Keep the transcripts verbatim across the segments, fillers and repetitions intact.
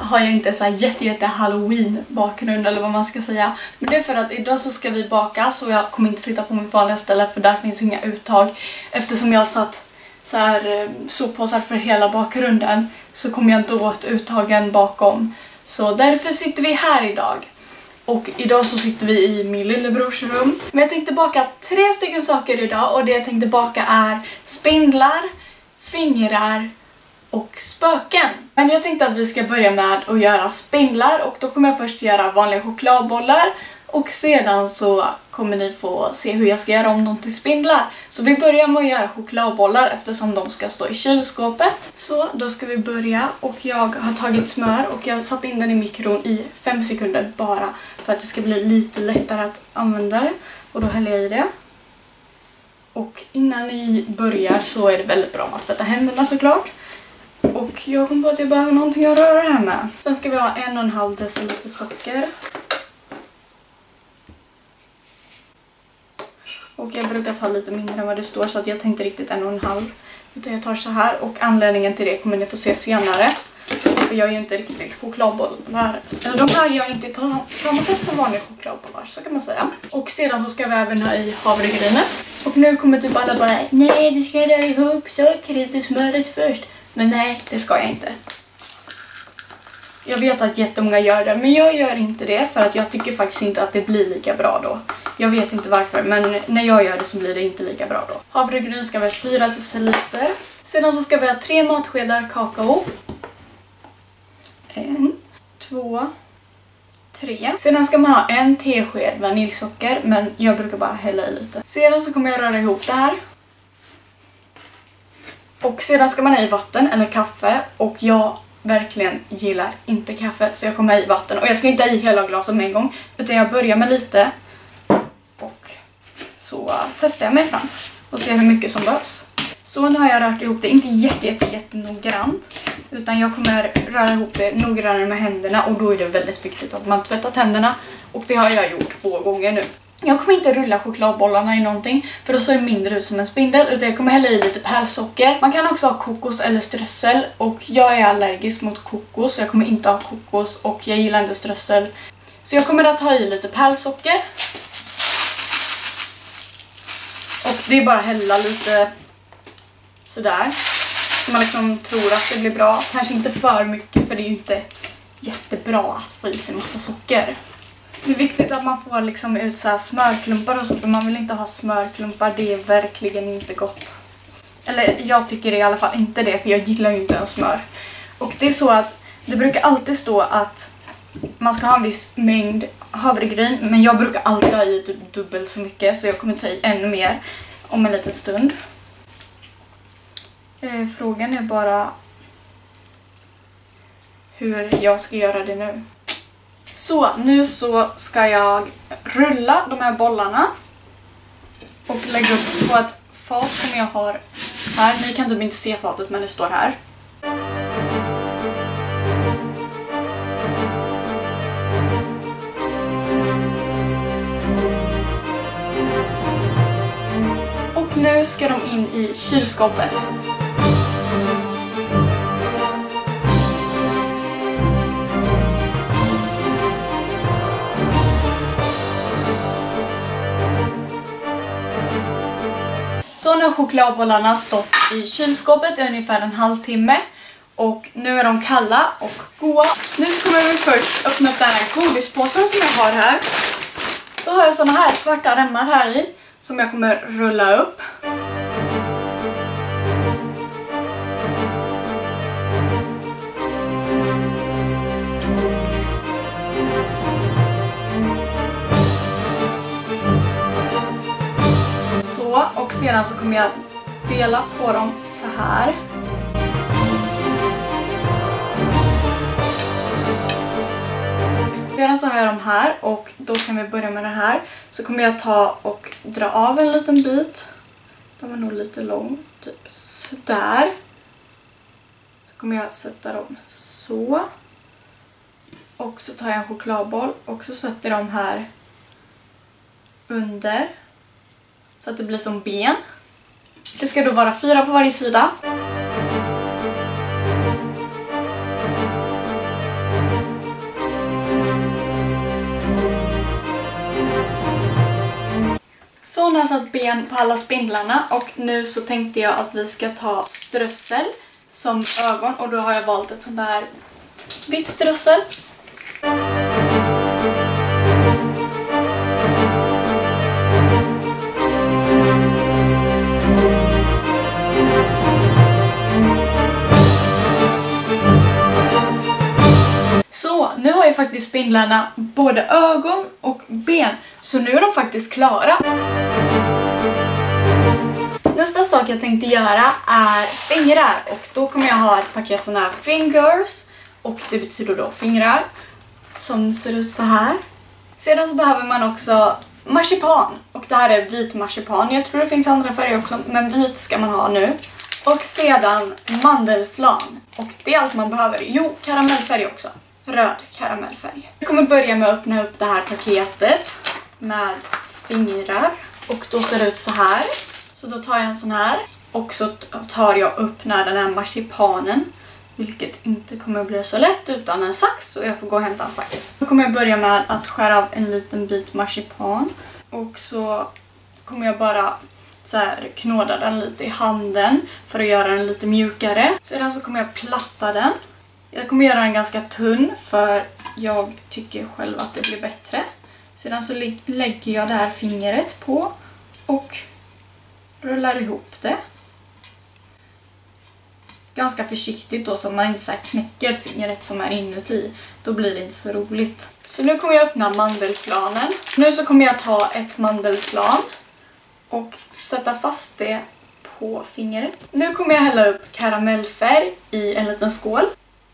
har jag inte så här jätte, jätte Halloween bakgrund eller vad man ska säga. Men det är för att idag så ska vi baka, så jag kommer inte sitta på mitt vanliga ställe för där finns inga uttag. Eftersom jag har satt så här soppåsar för hela bakgrunden så kommer jag inte åt uttagen bakom. Så därför sitter vi här idag. Och idag så sitter vi i min lillebrors rum. Men jag tänkte baka tre stycken saker idag, och det jag tänkte baka är spindlar, fingrar och spöken. Men jag tänkte att vi ska börja med att göra spindlar, och då kommer jag först göra vanliga chokladbollar och sedan så kommer ni få se hur jag ska göra om dem till spindlar. Så vi börjar med att göra chokladbollar eftersom de ska stå i kylskåpet. Så då ska vi börja, och jag har tagit smör och jag har satt in den i mikron i fem sekunder bara för att det ska bli lite lättare att använda det. Och då häller jag i det. Och innan ni börjar så är det väldigt bra att tvätta händerna såklart. Och jag kommer på att jag behöver någonting att röra det här med. Sen ska vi ha en och en halv deciliter socker. Och jag brukar ta lite mindre än vad det står, så att jag tänkte riktigt en och en halv. Utan jag tar så här, och anledningen till det kommer ni få se senare. För jag är ju inte riktigt chokladbollar. Eller de här gör jag inte på samma sätt som vanliga chokladbollar, så kan man säga. Och sedan så ska vi även ha i havregrynet. Och nu kommer typ alla bara, nej du ska röra ihop sockret och smöret först. Men nej, det ska jag inte. Jag vet att jättemånga gör det, men jag gör inte det för att jag tycker faktiskt inte att det blir lika bra då. Jag vet inte varför, men när jag gör det så blir det inte lika bra då. Havregryn ska vara fyra deciliter. Sedan så ska vi ha tre matskedar kakao. En, två, tre. Sedan ska man ha en tesked vaniljsocker, men jag brukar bara hälla i lite. Sedan så kommer jag röra ihop det här. Och sedan ska man ha i vatten eller kaffe, och jag verkligen gillar inte kaffe så jag kommer ha i vatten. Och jag ska inte ha i hela glaset med en gång, utan jag börjar med lite. Och så testar jag mig fram och ser hur mycket som behövs. Så nu har jag rört ihop det, inte jätte, jätte, jätte noggrant, utan jag kommer röra ihop det noggrannare med händerna, och då är det väldigt viktigt att man tvättar tänderna, och det har jag gjort två gånger nu. Jag kommer inte rulla chokladbollarna i någonting, för då ser det mindre ut som en spindel, utan jag kommer hälla i lite pärlsocker. Man kan också ha kokos eller strössel, och jag är allergisk mot kokos så jag kommer inte ha kokos, och jag gillar inte strössel. Så jag kommer att ha i lite pärlsocker. Och det är bara att hälla lite sådär, så man liksom tror att det blir bra. Kanske inte för mycket, för det är ju inte jättebra att få i sig massa socker. Det är viktigt att man får liksom ut så här smörklumpar och så, för man vill inte ha smörklumpar, det är verkligen inte gott. Eller jag tycker i alla fall inte det, för jag gillar ju inte ens smör. Och det är så att det brukar alltid stå att man ska ha en viss mängd havregryn, men jag brukar alltid ha i typ dubbelt så mycket, så jag kommer ta i ännu mer om en liten stund. Eh, frågan är bara hur jag ska göra det nu. Så nu så ska jag rulla de här bollarna och lägga upp på ett fat som jag har här. Ni kan typ inte se fatet, men det står här. Och nu ska de in i kylskåpet. Så nu har chokladbollarna stått i kylskåpet i ungefär en halvtimme. Och nu är de kalla och goda. Nu så kommer vi först öppna upp den här godispåsen som jag har här. Då har jag såna här svarta remmar här i som jag kommer rulla upp. Och sedan så kommer jag dela på dem så här. Sedan så har jag dem här, och då kan vi börja med det här. Så kommer jag ta och dra av en liten bit. Den var nog lite lång, typ sådär. Så kommer jag sätta dem så. Och så tar jag en chokladboll och så sätter jag dem här under. Så att det blir som ben. Det ska då vara fyra på varje sida. Så nu har jag satt ben på alla spindlarna och nu så tänkte jag att vi ska ta strössel som ögon och då har jag valt ett sånt där vitt strössel. Så, nu har jag faktiskt spindlarna både ögon och ben. Så nu är de faktiskt klara. Nästa sak jag tänkte göra är fingrar. Och då kommer jag ha ett paket sådana här fingers. Och det betyder då fingrar. Som ser ut så här. Sedan så behöver man också marsipan. Och det här är vit marsipan. Jag tror det finns andra färger också, men vit ska man ha nu. Och sedan mandelflan. Och det är allt man behöver. Jo, karamellfärg också. Röd karamellfärg. Jag kommer börja med att öppna upp det här paketet med fingrar. Och då ser det ut så här. Så då tar jag en sån här. Och så tar jag upp när den här marsipanen. Vilket inte kommer att bli så lätt utan en sax. Och jag får gå och hämta en sax. Då kommer jag börja med att skära av en liten bit marsipan. Och så kommer jag bara så här knåda den lite i handen. För att göra den lite mjukare. Sedan så kommer jag platta den. Jag kommer göra den ganska tunn för jag tycker själv att det blir bättre. Sedan så lä lägger jag det här fingret på och rullar ihop det. Ganska försiktigt då så att man inte så här knäcker fingret som är inuti. Då blir det inte så roligt. Så nu kommer jag öppna mandelflanen. Nu så kommer jag ta ett mandelflan och sätta fast det på fingret. Nu kommer jag hälla upp karamellfärg i en liten skål.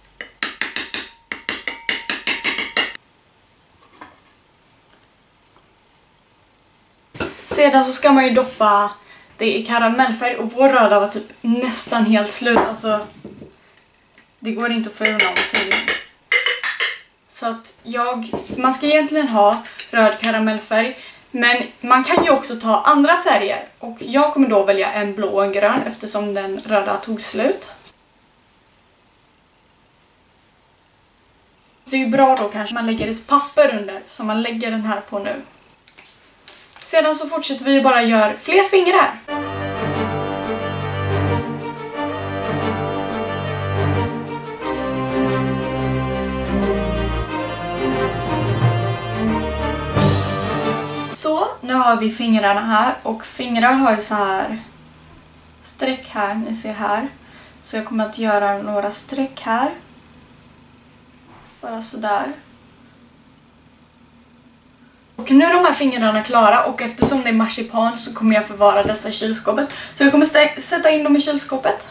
Sedan så ska man ju doppa det i karamellfärg och vår röda var typ nästan helt slut. Alltså, det går inte att få ur någonting. Så att jag, man ska egentligen ha röd karamellfärg. Men man kan ju också ta andra färger. Och jag kommer då välja en blå och en grön eftersom den röda tog slut. Det är ju bra då kanske man lägger ett papper under som man lägger den här på nu. Sedan så fortsätter vi bara göra fler fingrar. Så, nu har vi fingrarna här och fingrar har ju så här streck här, ni ser här. Så jag kommer att göra några streck här. Bara så där. Och nu är de här fingrarna klara och eftersom det är marsipan så kommer jag förvara dessa i kylskåpet. Så jag kommer sätta in dem i kylskåpet.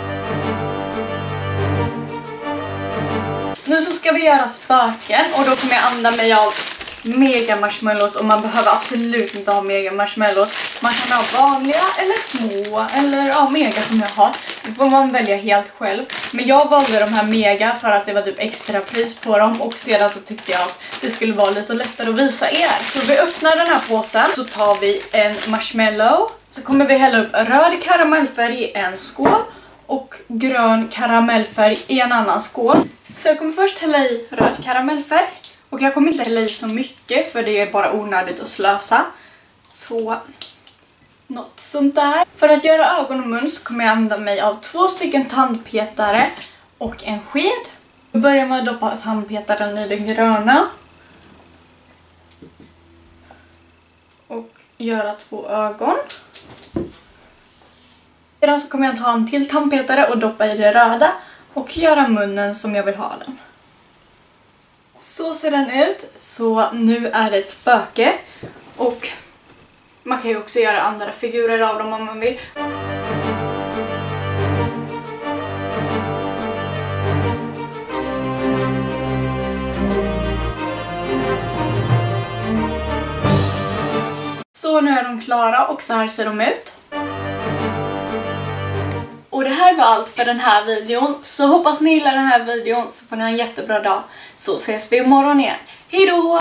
Nu så ska vi göra spöken och då kommer jag använda mig av mega marshmallows och man behöver absolut inte ha mega marshmallows. Man kan ha vanliga eller små eller ja, mega som jag har. Det får man välja helt själv. Men jag valde de här mega för att det var typ extra pris på dem och sedan så tyckte jag att det skulle vara lite lättare att visa er. Så vi öppnar den här påsen så tar vi en marshmallow. Så kommer vi hälla upp röd karamellfärg i en skål och grön karamellfärg i en annan skål. Så jag kommer först hälla i röd karamellfärg. Och jag kommer inte hälla i så mycket för det är bara onödigt att slösa. Så något sånt där. För att göra ögon och mun så kommer jag använda mig av två stycken tandpetare och en sked. Jag börjar med att doppa tandpetaren i den gröna. Och göra två ögon. Sedan så kommer jag ta en till tandpetare och doppa i det röda. Och göra munnen som jag vill ha den. Så ser den ut. Så nu är det ett spöke. Och man kan ju också göra andra figurer av dem om man vill. Så nu är de klara och så här ser de ut. Och det här var allt för den här videon. Så hoppas ni gillar den här videon så får ni ha en jättebra dag. Så ses vi imorgon igen. Hej då!